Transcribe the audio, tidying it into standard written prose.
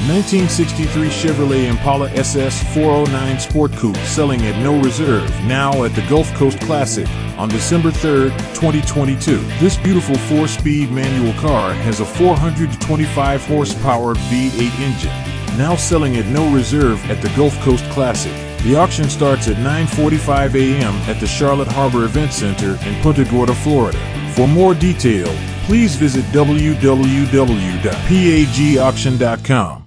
1963 Chevrolet Impala SS 409 Sport Coupe selling at no reserve now at the Gulf Coast Classic on December 3, 2022. This beautiful 4-speed manual car has a 425 horsepower V8 engine, now selling at no reserve at the Gulf Coast Classic. The auction starts at 9:45 a.m. at the Charlotte Harbor Event Center in Punta Gorda, Florida. For more detail, please visit www.pagauction.com.